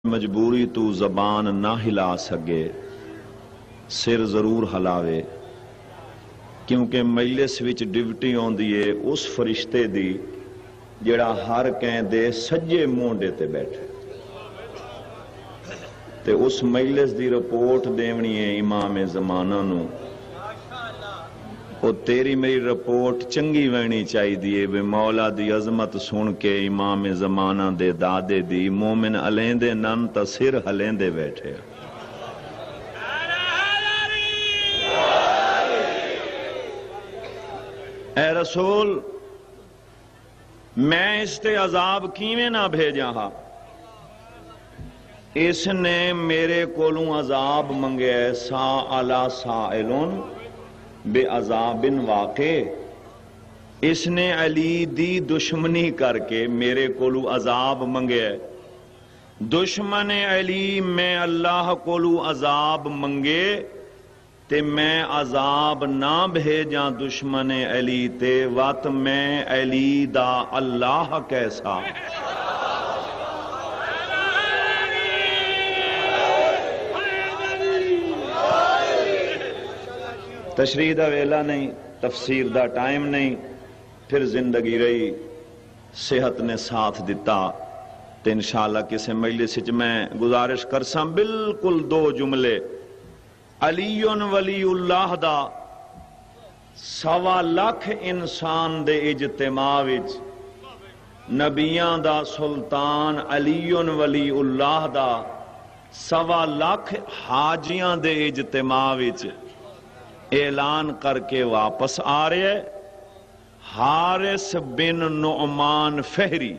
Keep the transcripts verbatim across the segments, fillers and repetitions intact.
مجبوری تو زبان نہ ہلا سکے سر ضرور ہلاوے کیونکہ مجلس وچ ڈیوٹی ہوندی ہے اس فرشتے دی جڑا ہر کہیں دے سجے مونڈے تے بیٹھے تے اس مجلس دی رپورٹ دیونی ہے امام زمانہ نو او تیری میری رپورٹ چنگی وینی چاہی دیئے بے مولا دی عظمت سن کے امام زمانہ دے دادے دی مومن علین دے نن تا سر ہلین دے بیٹھے اے رسول میں اس تے عذاب کیویں نہ بھیجا ہا اس نے میرے کولوں عذاب منگے سا علا سائلون بے عذاب واقع اس نے علی دی دشمنی کر کے میرے کولو عذاب منگے دشمن علی میں اللہ کولو عذاب منگے تے میں عذاب نہ بھیجاں دشمن علی تے وات میں علی دا اللہ کیسا تشریح دا ویلا نہیں تفسیر دا ٹائم نہیں پھر زندگی رہی صحت نے ساتھ دیتا تو انشاءاللہ کسی مجلس وچ میں گزارش کرساں بالکل دو جملے علی ولی اللہ دا سوا لاکھ انسان دے اجتماع وچ نبیاں دا سلطان علی ولی اللہ دا سوا لاکھ حاجیاں دے اجتماع وچ اعلان کر کے واپس آ رہے ہیں حارث بن نعمان فہری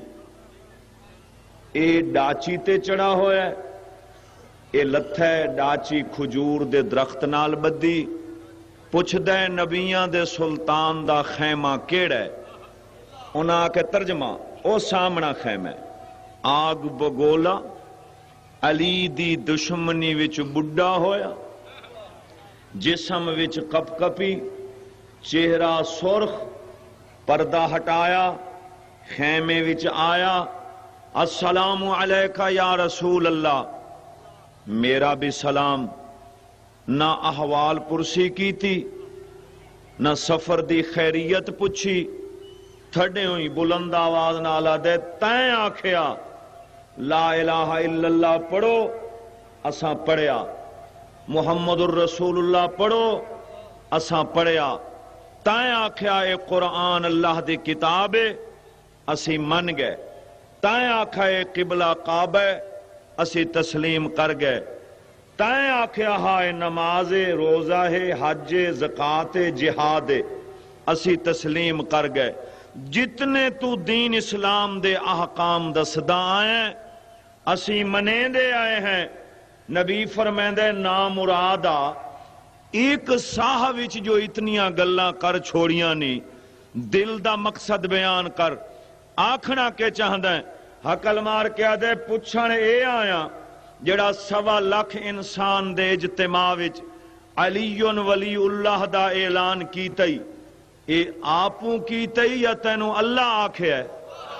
اے ڈاچی تے چڑھا ہویا ہے اے لتھے ڈاچی کھجور دے درخت نال بدی پوچھ دے نبیاں دے سلطان دا خیمہ کیڑا ہے انہاں کے ترجمہ او سامنا خیمہ آگ بگولا علی دی دشمنی وچ بڈھا ہویا جسم وچ کپ کپی چہرہ سرخ پردہ ہٹایا خیمے وچ آیا السلام علیکہ یا رسول اللہ میرا بھی سلام نہ احوال پرسی کی تھی نہ سفر دی خیریت پوچھی تھڑے ہوئی بلند آواز نالا دے تائیں آکھیا لا الہ الا اللہ پڑھو اساں پڑھیا محمد الرسول اللہ پڑھو اساں پڑھیا تائیں آکھیا اے قرآن اللہ دی کتاب ہے اسی من گئے تائیں آکھیا اے قبلہ کعبہ اسی تسلیم کر گئے تائیں آکھیا ہائے نماز روزہ ہے حج زکاة جہاد اسی تسلیم کر گئے جتنے تو دین اسلام دے احکام دسدا آئے اسی منے دے آئے ہیں نبی فرمیندے نام مرادا ایک ساہ وچ جو اتنیاں گلاں کر چھوڑیاں نہیں دل دا مقصد بیان کر آکھنا کے چاہدیں حقل مار کے آدھے پوچھن اے آیا جڑا سوا لاکھ انسان دے اجتماع وچ علی ولی اللہ دا اعلان کیتئی اے آپوں کیتئی یا تینوں اللہ آکھے ہے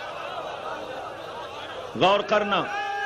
غور کرنا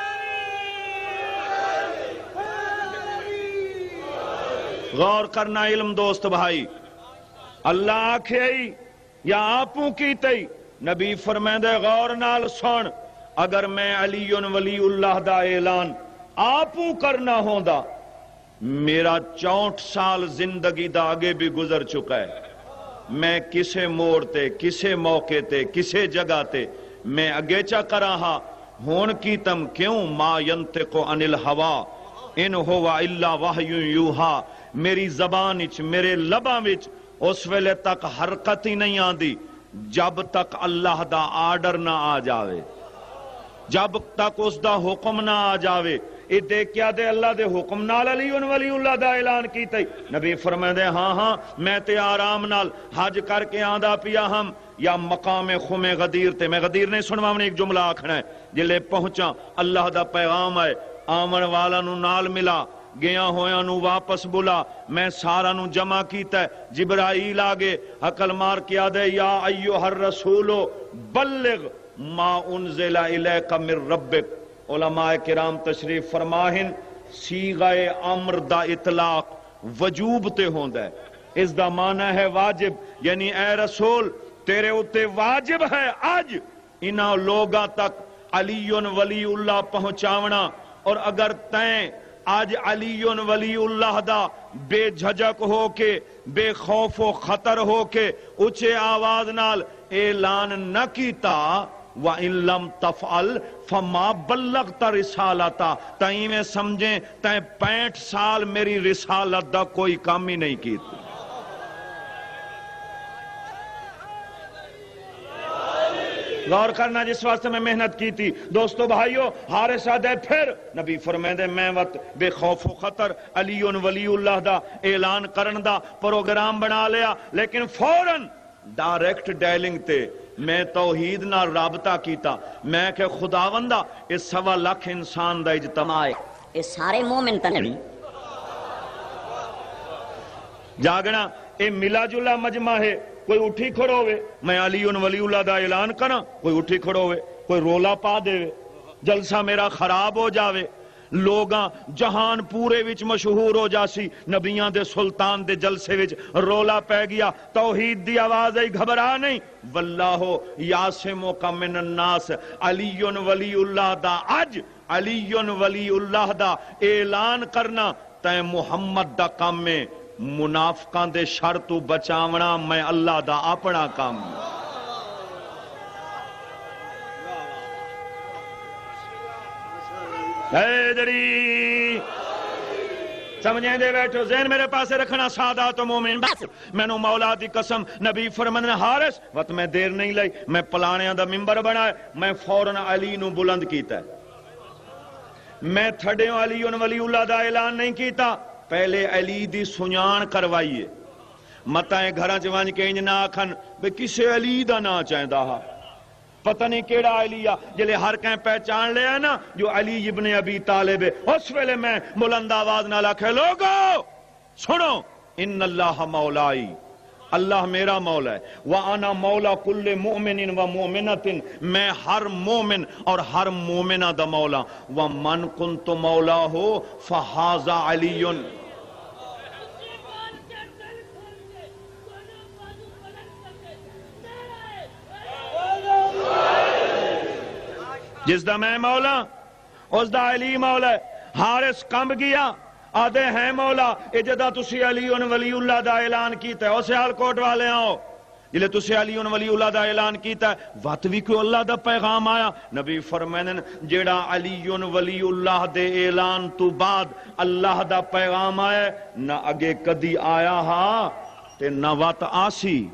غور کرنا علم دوست بھائی اللہ آکھے ہی یا آپوں کی تی نبی فرمیندے غور نال سن اگر میں علی ولی اللہ دا اعلان آپوں کرنا ہوندا میرا چونٹ سال زندگی دا آگے بھی گزر چکا ہے میں کسے موڑ تے کسے موقع تے کسے جگہ تے میں اگے چا کراہا ہون کی تم کیوں ما ینتقو عن الہوا ان ہوا الا وحی یوہا میری زبان اچ میرے لباں وچ اس ویلے تک حرکت ہی نہیں آندی جب تک اللہ دا آرڈر نہ آ جاوے جب تک اس دا حکم نہ آ جاوے اے دیکھ کیا دے اللہ دے حکم نال علی ولی اللہ دا اعلان کیتا ہی نبی فرمائے دے ہاں ہاں میں تے آرام نال حج کر کے آندہ پیا ہم یا مقام خم غدیر تے میں غدیر نہیں سنوا میں ایک جملہ آکھنا ہے جلے پہنچا اللہ دا پیغام آئے آمن والا نو نال ملا گیا ہویا نو واپس بلا میں سارا نو جمع کیتا ہے جبرائیل آگے حقل مار کیا دے یا ایوہ الرسولو بلغ ما انزل الیک من ربک علماء کرام تشریف فرماہن صیغہ امر دا اطلاق وجوب تے ہوندا ہے، اس دا معنی ہے واجب، یعنی اے رسول تیرے اتے واجب ہے آج انہاں لوگاں تک علی ولی اللہ پہنچاونا، اور اگر تیں آج علی ولی اللہ دا بے جھجک ہو کے بے خوف و خطر ہو کے اچھے آواز نال اعلان نہ کیتا وَإِن لَمْ تَفْعَلْ فَمَا بَلَّغْتَ رِسَالَتَا، تائیں میں سمجھیں تائیں پینٹ سال میری رسالت دا کوئی کام ہی نہیں کیتا۔ غور کرنا جس واسطے میں محنت کی تھی دوستو بھائیو، حارث آدھے پھر نبی فرمائے دے میں وقت بے خوف و خطر علی ولی اللہ دا اعلان کرن دا پروگرام بنا لیا، لیکن فوراً ڈائریکٹ ڈائلنگ تے میں توحید نہ رابطہ کیتا، میں کہ خداوندہ اس سوا لاکھ انسان دا اجتماع اس سارے مومن تنبی جاگنا اے ملا جلا مجمع ہے، کوئی اٹھی کھڑو ہوئے میں علی ولی اللہ دا اعلان کرنا، کوئی اٹھی کھڑو ہوئے کوئی رولا پا دے جلسہ میرا خراب ہو جاوے، لوگاں جہان پورے وچ مشہور ہو جاسی نبیاں دے سلطان دے جلسے وچ رولا پہ گیا، توحید دی آواز ہے گھبرا نہیں، واللہ یاسمک من الناس علی ولی اللہ دا اج علی ولی اللہ دا اعلان کرنا تے محمد دا کام میں، منافقاں دے شر تو بچاونا میں اللہ دا اپنا کام۔ حیدری سمجھیں دے بیٹھو، ذہن میرے پاسے رکھنا سادات و مومن، بس میں نو مولا دی قسم نبی فرمانے حارث وقت میں دیر نہیں لئی، میں پلانیاں دا ممبر بنائے، میں فوراً علی نو بلند کیتا ہے، میں تھڑیوں علی ولی اللہ دا اعلان نہیں کیتا، پہلے علی دی سنیان کروائیے، متائیں گھراں چوانج کے انج نہ آکھن بے کسے علی دا نا چاہیں دا پتہ نہیں کیڑا علی آ جلے ہر کہیں پہچان لے ہے نا جو علی ابن ابی طالب ہے، اس ویلے میں بلند آواز نہ لکھے لوگو سنو ان اللہ مولائی، اللہ میرا مولا ہے، وَأَنَا مَوْلَى كُلِّ مُؤْمِنٍ وَمُؤْمِنَةٍ، میں ہر مومن اور ہر مومنہ دا مولا، وَمَنْ كُنْتُ مَوْلَاهُ فَحَازَ عَلِيٌّ۔ جس دا میں مولا اس دا علی مولا ہے، حارث کمب گیا آدھے ہیں مولا اجدہ تسی علی ولی اللہ دا اعلان کیتا ہے، اسے حال کوٹ والے آؤ جلے تسی علی ولی اللہ دا اعلان کیتا ہے، وقت بھی کوئی اللہ دا پیغام آیا، نبی فرمائن جیڑا علی ولی اللہ دے اعلان تو بعد اللہ دا پیغام آیا نہ اگے کدی آیا ہا تے نہ وقت آسی،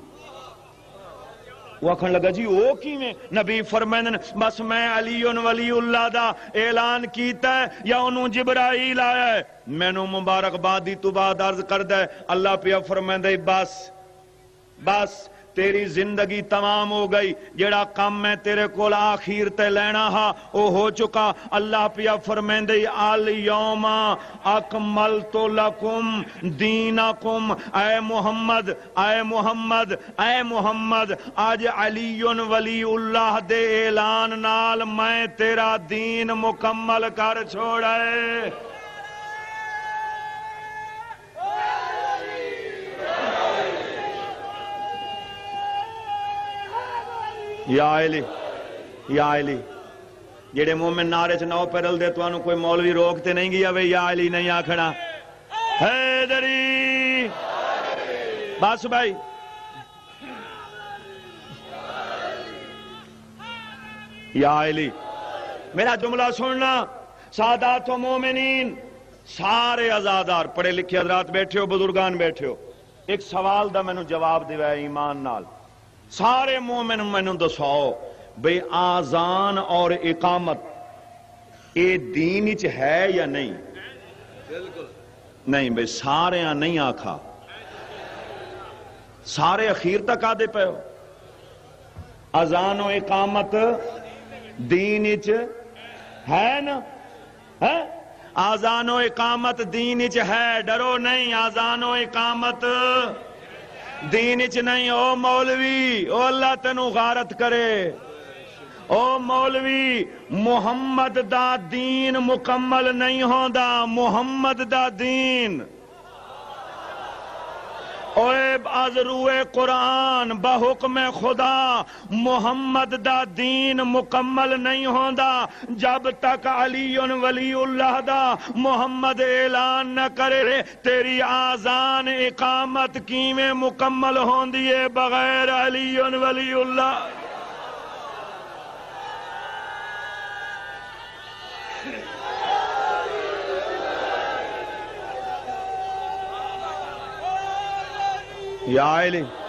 وہ کھن لگا جی او کی میں نبی فرمائن بس میں علی ولی اللہ دا اعلان کیتا ہے یا انہوں جبرائیل آیا ہے، میں نو مبارک بادی تو بعد عرض کر دے، اللہ پیا فرمائن دے بس بس تیری زندگی تمام ہو گئی، جیڑا کام میں تیرے کول آخیر تے لینا ہا او ہو چکا، اللہ پیا فرمائن دے الیوم اکملت لکم دینکم، اے محمد اے محمد اے محمد آج علی ولی اللہ دے اعلان نال میں تیرا دین مکمل کر چھوڑے۔ یا علی یا علی جیڑے مومن نعرے چ نو پیرل دے تو انہوں کوئی مولوی روکتے نہیں گیا وے یا علی نہیں آکھنا، حیدری بس بھائی یا علی میرا جملہ سننا، سادات و مومنین سارے ازادار پڑھے لکھے حضرات بیٹھے ہو، بزرگان بیٹھے ہو، ایک سوال دا میں نے جواب دیوا ہے ایمان نال، سارے مومن میں نے دساؤ بے آزان اور اقامت اے دین اچ ہے یا نہیں؟ نہیں بے سارے ہاں نہیں آکھا، سارے اخیر تک آدھے پہ ہو، آزان و اقامت دین اچ ہے نا، ہے آزان و اقامت دین اچ ہے، ڈرو نہیں، آزان و اقامت دین اچ نہیں، او مولوی او اللہ تینو غارت کرے، او مولوی محمد دا دین مکمل نہیں ہوندا، محمد دا دین اوے از روئے قرآن بحکم خدا محمد دا دین مکمل نہیں ہوندا جب تک علی ولی اللہ دا محمد اعلان نہ کرے۔ تیری آذان اقامت کیویں مکمل ہوندی ہے بغیر علی ولی اللہ؟ یا علی